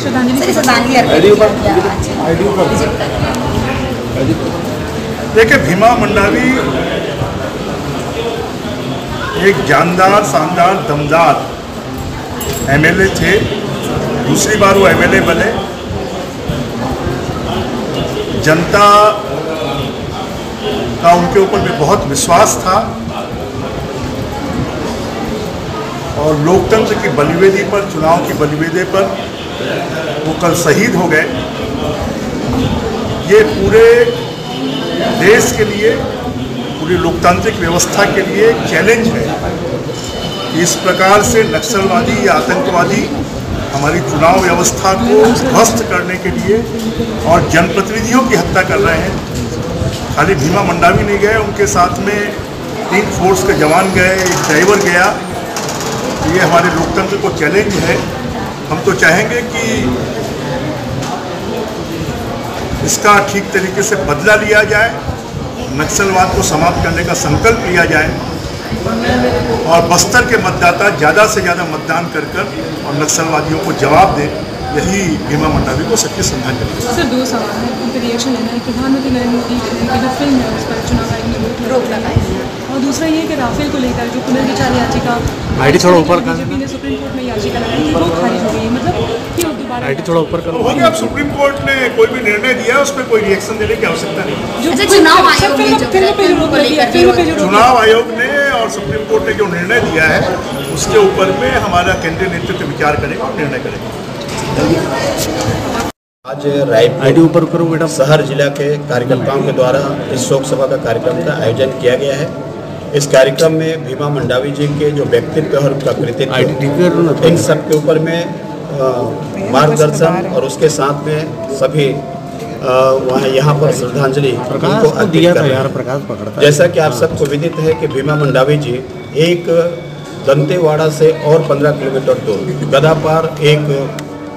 देखिए, भीमा मंडावी एक जानदार, शानदार, दमदार एमएलए थे। दूसरी बार वो एमएलए बने। जनता का उनके ऊपर भी बहुत विश्वास था और लोकतंत्र की बलिवेदी पर, चुनाव की बलिवेदी पर वो कल शहीद हो गए। ये पूरे देश के लिए, पूरी लोकतांत्रिक व्यवस्था के लिए चैलेंज है कि इस प्रकार से नक्सलवादी या आतंकवादी हमारी चुनाव व्यवस्था को ध्वस्त करने के लिए और जनप्रतिनिधियों की हत्या कर रहे हैं। खाली भीमा मंडावी नहीं गए, उनके साथ में 3 फोर्स के जवान गए, एक ड्राइवर गया। ये हमारे लोकतंत्र को चैलेंज है। हम तो चाहेंगे कि इसका ठीक तरीके से बदला लिया जाए, नक्सलवाद को समाप्त करने का संकल्प लिया जाए और बस्तर के मतदाता ज़्यादा से ज़्यादा मतदान कर और नक्सलवादियों को जवाब दें। यही भीमा मंडावी को सच्ची श्रद्धांजलि है। सर, 2 सवाल हैं, उनका रिएक्शन लेना है। प्रधानमंत्री नरेंद्र मोदी की जो फिल्म है उस पर चुनाव आयोग ने रोक लगाई है, और दूसरा ये कि राफेल को लेकर जो पुनर्विचार याचिका बीजेपी ने सुप्रीम कोर्ट में याचिका लगाई थी, वो खारिज हो गई है। मतलब क्यों दोबारा थोड़ा ऊपर करो। हो गया, सुप्रीम कोर्ट ने कोई भी निर्णय दिया, उस पर कोई रिएक्शन देने की आवश्यकता नहीं। चुनाव आयोग ने और सुप्रीम कोर्ट ने जो निर्णय दिया है उसके ऊपर में हमारा केंद्रीय नेतृत्व विचार करेगा और निर्णय करेगा। आज रायपुर शहर जिला के कार्यकर्ताओं के द्वारा इस शोक सभा का कार्यक्रम का आयोजन किया गया है। इस कार्यक्रम में भीमा मंडावी जी के जो व्यक्तित्व और उनका कृतित्व, इन सब के ऊपर में मार्गदर्शन और उसके साथ में सभी वहाँ यहाँ पर श्रद्धांजलि उनको अर्पित कर रहे हैं। जैसा कि आप सबको विदित है कि भीमा मंडावी जी एक दंतेवाड़ा से और 15 किलोमीटर दूर गदापार एक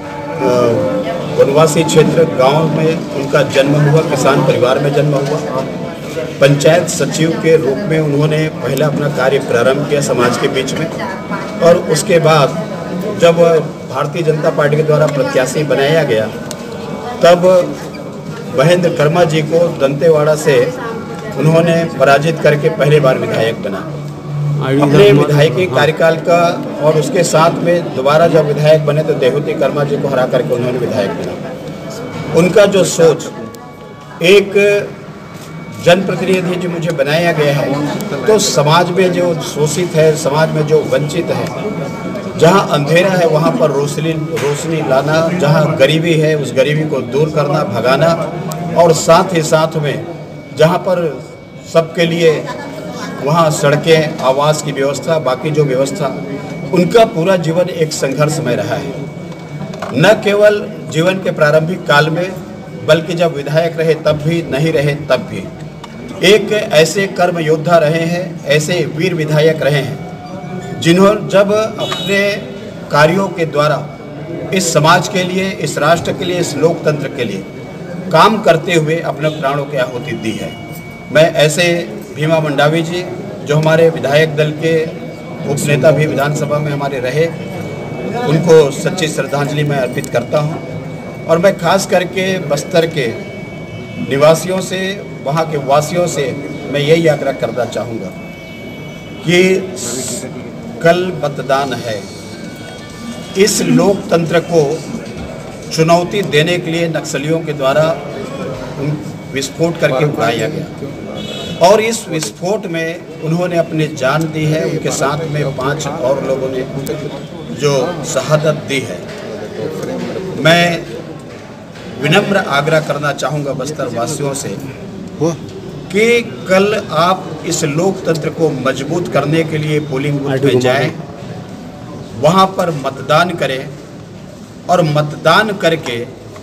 वनवासी क्षेत्र गांव में उनका जन्म हुआ। किसान परिवार में जन्म हुआ। पंचायत सचिव के रूप में उन्होंने पहला अपना कार्य प्रारंभ किया समाज के बीच में, और उसके बाद जब भारतीय जनता पार्टी के द्वारा प्रत्याशी बनाया गया तब महेंद्र कर्मा जी को दंतेवाड़ा से उन्होंने पराजित करके पहली बार विधायक बना। अपने विधायकी कार्यकाल का और उसके साथ में दोबारा जब विधायक बने तो देहूती कर्मा जी को हरा करके उन्होंने विधायक बना। उनका जो सोच, एक जनप्रतिनिधि जो मुझे बनाया गया है तो समाज में जो शोषित है, समाज में जो वंचित है, जहाँ अंधेरा है वहाँ पर रोशनी लाना, जहाँ गरीबी है उस गरीबी को दूर करना, भगाना, और साथ ही साथ में जहाँ पर सबके लिए वहाँ सड़कें, आवास की व्यवस्था, बाकी जो व्यवस्था, उनका पूरा जीवन एक संघर्षमय रहा है। न केवल जीवन के प्रारंभिक काल में, बल्कि जब विधायक रहे तब भी, नहीं रहे तब भी एक ऐसे कर्म योद्धा रहे हैं, ऐसे वीर विधायक रहे हैं जिन्होंने जब अपने कार्यों के द्वारा इस समाज के लिए, इस राष्ट्र के लिए, इस लोकतंत्र के लिए काम करते हुए अपने प्राणों की आहुति दी है। मैं ऐसे भीमा मंडावी जी, जो हमारे विधायक दल के उपनेता भी विधानसभा में हमारे रहे, उनको सच्ची श्रद्धांजलि मैं अर्पित करता हूं। और मैं खास करके बस्तर के निवासियों से, वहां के वासियों से मैं यही आग्रह करना चाहूँगा कि कल मतदान है। इस लोकतंत्र को चुनौती देने के लिए नक्सलियों के द्वारा विस्फोट करके उड़ाया गया, और इस विस्फोट में उन्होंने अपनी जान दी है। उनके साथ में 5 और लोगों ने जो शहादत दी है। मैं विनम्र आग्रह करना चाहूँगा बस्तर वासियों से कि कल आप इस लोकतंत्र को मजबूत करने के लिए पोलिंग बूथ में जाएं, वहाँ पर मतदान करें, और मतदान करके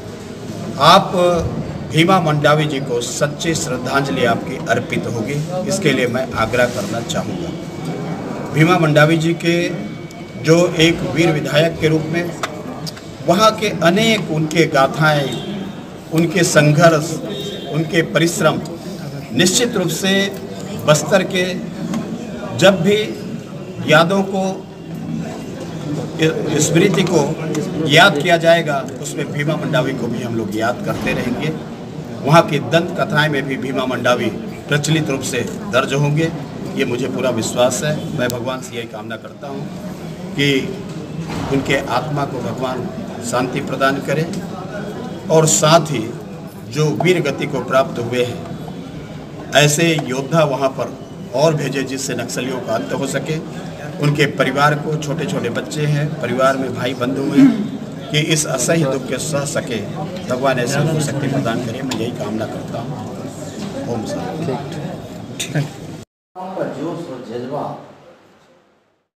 आप भीमा मंडावी जी को सच्ची श्रद्धांजलि आपकी अर्पित होगी। इसके लिए मैं आग्रह करना चाहूँगा। भीमा मंडावी जी के जो एक वीर विधायक के रूप में वहाँ के अनेक उनके गाथाएं, उनके संघर्ष, उनके परिश्रम निश्चित रूप से बस्तर के जब भी यादों को स्मृति को याद किया जाएगा, उसमें भीमा मंडावी को भी हम लोग याद करते रहेंगे। वहाँ की दंत कथाएं में भी भीमा मंडावी प्रचलित रूप से दर्ज होंगे, ये मुझे पूरा विश्वास है। मैं भगवान से यही कामना करता हूँ कि उनके आत्मा को भगवान शांति प्रदान करे और साथ ही जो वीर गति को प्राप्त हुए हैं ऐसे योद्धा वहाँ पर और भेजे जिससे नक्सलियों का अंत हो सके। उनके परिवार को, छोटे छोटे बच्चे हैं, परिवार में भाई बंधु हैं, कि इस असह्य दुख के सह सके, भगवान ऐसे उनको शक्ति प्रदान करे। मैं यही कामना करता हूँ। ओम शांति। जोश और जज्बा